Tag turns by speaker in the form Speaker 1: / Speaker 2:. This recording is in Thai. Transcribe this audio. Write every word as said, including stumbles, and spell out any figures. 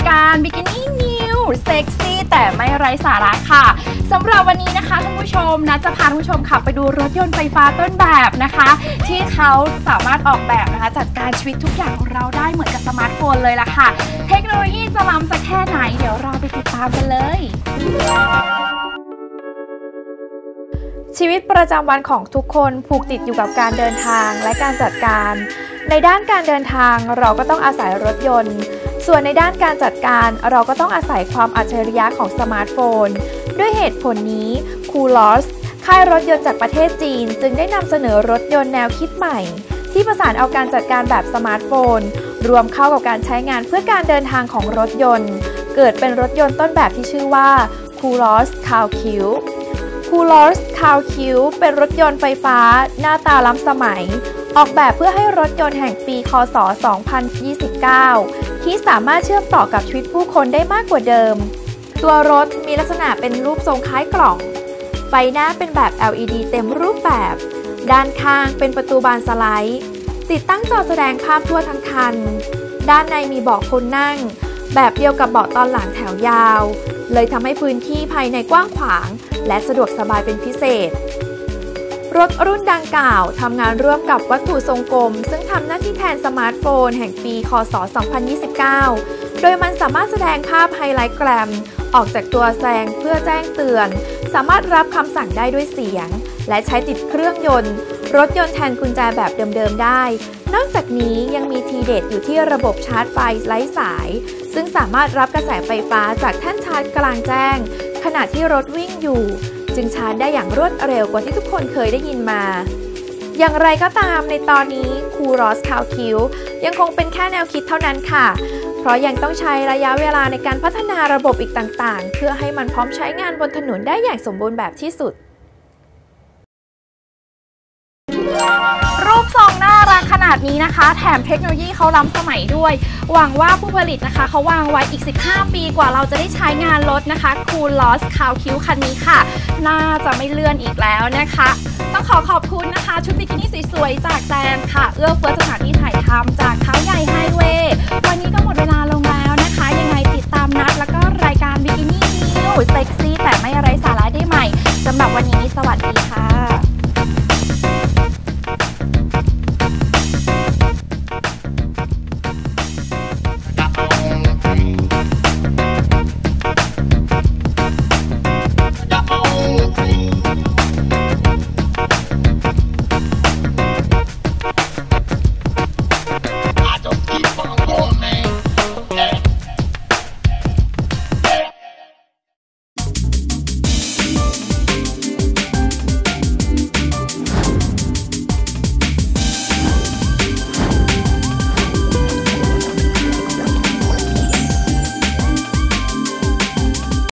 Speaker 1: การบิกินี่นิวเซ็กซี่แต่ไม่ไร้สาระค่ะสำหรับวันนี้นะคะท่านผู้ชมนะจะพาท่านผู้ชมขับไปดูรถยนต์ไฟฟ้าต้นแบบนะคะที่เขาสามารถออกแบบนะคะจัดการชีวิตทุกอย่างของเราได้เหมือนกับสมาร์ทโฟนเลยล่ะค่ะเทคโนโลยีจะล้ำสักแค่ไหนเดี๋ยวเราไปติดตามกันเลย
Speaker 2: ชีวิตประจำวันของทุกคนผูกติดอยู่กับการเดินทางและการจัดการในด้านการเดินทางเราก็ต้องอาศัยรถยนต์ส่วนในด้านการจัดการเราก็ต้องอาศัยความอัจฉริยะของสมาร์ทโฟนด้วยเหตุผลนี้ Coolors ค่ายรถยนต์จากประเทศจีนจึงได้นำเสนอรถยนต์แนวคิดใหม่ที่ประสานเอาการจัดการแบบสมาร์ทโฟนรวมเข้ากับการใช้งานเพื่อการเดินทางของรถยนต์เกิดเป็นรถยนต์ต้นแบบที่ชื่อว่า Coolors CarCube Coolors CarCube เป็นรถยนต์ไฟฟ้าหน้าตาล้ำสมัยออกแบบเพื่อให้รถยนต์แห่งปีค.ศ. สองพันยี่สิบเก้าที่สามารถเชื่อมต่อกับชีวิตผู้คนได้มากกว่าเดิมตัวรถมีลักษณะเป็นรูปทรงคล้ายกล่องไฟหน้าเป็นแบบ แอล อี ดี เต็มรูปแบบด้านข้างเป็นประตูบานสไลด์ติดตั้งจอแสดงภาพทั่วทั้งคันด้านในมีเบาะคนนั่งแบบเดียวกับเบาะตอนหลังแถวยาวเลยทำให้พื้นที่ภายในกว้างขวางและสะดวกสบายเป็นพิเศษรถรุ่นดังกล่าวทำงานร่วมกับวัตถุทรงกลมซึ่งทำหน้าที่แทนสมาร์ทโฟนแห่งปีค.ศ. สองพันยี่สิบเก้าโดยมันสามารถแสดงภาพไฮไลท์แกรมออกจากตัวแซงเพื่อแจ้งเตือนสามารถรับคำสั่งได้ด้วยเสียงและใช้ติดเครื่องยนต์รถยนต์แทนกุญแจแบบเดิมๆได้นอกจากนี้ยังมีทีเด็ดอยู่ที่ระบบชาร์จไฟไร้สายซึ่งสามารถรับกระแสไฟฟ้าจากแท่นชาร์จกลางแจ้งขณะที่รถวิ่งอยู่จึงชาร์จได้อย่างรวดเร็วกว่าที่ทุกคนเคยได้ยินมาอย่างไรก็ตามในตอนนี้ Coolors CarCube ยังคงเป็นแค่แนวคิดเท่านั้นค่ะเพราะยังต้องใช้ระยะเวลาในการพัฒนาระบบอีกต่างๆเพื่อให้มันพร้อมใช้งานบนถนนได้อย่างสมบูรณ์แบบที่สุด
Speaker 1: รูปทรงน่ารักขนาดนี้นะคะแถมเทคโนโลยีเขาล้ำสมัยด้วยหวังว่าผู้ผลิตนะคะเขาวางไว้อีกสิบห้าปีกว่าเราจะได้ใช้งานรถนะคะ Coolors CarCube คันนี้ค่ะน่าจะไม่เลื่อนอีกแล้วนะคะต้องขอขอบคุณนะคะชุดบิกินี่สวยๆจากแซนค่ะเอื้อเฟื้อสถานที่ถ่ายทำจากเขาใหญ่ไฮเวย์วันนี้ก็